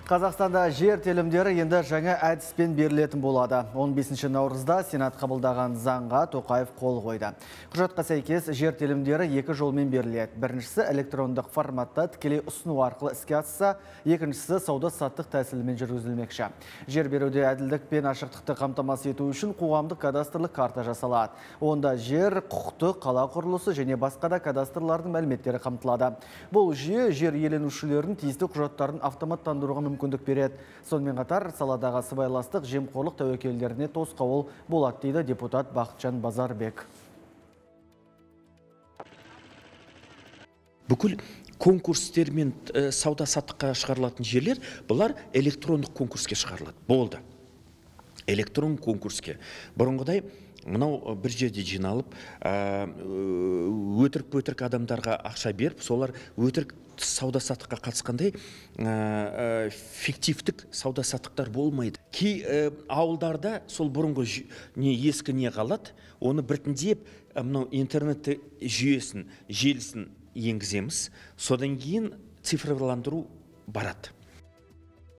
Қазақстанда жер телімдері енді жаңа әдіспен берілетін болады. 15 наурызда Сенат қабылдаған заңға Тоқаев қол қойды. Құжатқа сәйкес жер телімдері екі жолмен беріледі. Біріншісі электрондық форматта тікелей ұсыну арқылы іске асса, екіншісі сауда-саттық тәсілімен жүргізілмекші. Жер беруде әділдік пен ашықтықты қамтамасыз ету үшін қоғамдық кадастрлық карта жасалады. Онда жер, құқықтық, қала құрылысы және басқа да кадастрлардың мәліметтері қамтылады. Бұл жүйе жер иеленушілердің тиісті құжаттарын автоматтандыруға мүмкіндік береді. Сонымен қатар саладағы сыбайластық, жемқорлық тәуекелдеріне тосқауыл болады, дейді депутат Бақытжан Базарбек. Бүкіл конкурстер мен сауда-саттыққа шығарылатын жерлер, бұлар электрондық конкурске шығарылады. Болды. Электрон конкурске. Бұрынғыдай мынау бір жерде жиналып, өтірік адамдарға ақша беріп, солар өтірік сауда-саттыққа қатысқандай фиктивтік сауда-саттықтар болмайды. Кей ауылдарда сол бұрынғы ескі не қалады, оны біртіндеп мынау интернет жүйесін, желісін енгіземіз, содан кейін цифрландыру барады.